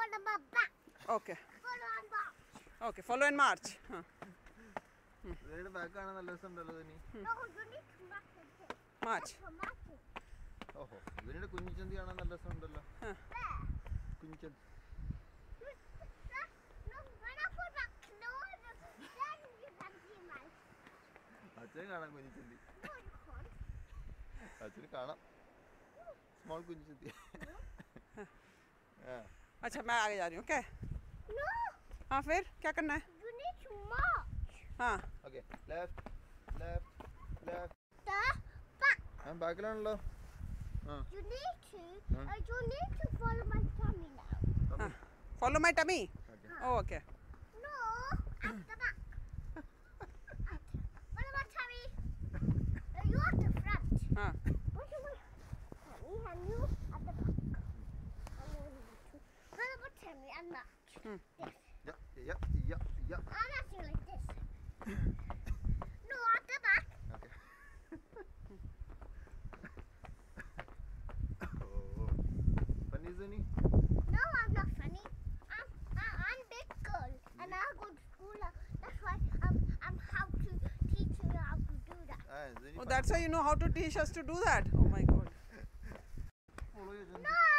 follow my back. Okay. Follow and back. Okay, follow and march. ഇതിന്റെ back കാണാൻ നല്ല രസമുണ്ടല്ലോ ഇനി. No, you need to march it. March. ഓഹോ, ഇതിന്റെ കുഞ്ഞിച്ചന്തി കാണാൻ നല്ല രസമുണ്ടല്ലോ. There. കുഞ്ഞിച്ചന്തി. No, when I put my clothes, then you can see my. അച്ഛനെ കാണാം കുഞ്ഞിച്ചന്തി. No, you can't. അച്ഛന് കാണാം. സ്മോൾ കുഞ്ഞിച്ചന്തി. अच्छा मैं आगे जा रही हूँ. ओके. No. हाँ फिर क्या करना है? You need to march. हाँ. Okay, left left left. The back. ഞാൻ ബാക്കിലാണല്ലോ. You need to follow my tummy now. Follow my tummy. Okay. Oh, okay. No, at the back. Follow my tummy. You at the front. हाँ. Follow my tummy and you at the back. Follow my tummy and march. This. Yeah. I'm acting like this. No, at the back. Okay. Funny, Zuni? No, I'm not funny. I'm big girl and I go to school. That's why I'm how to teach you how to do that. Zuni. Oh, that's why you know how to teach us to do that. Oh my God. Follow your Zuni. No,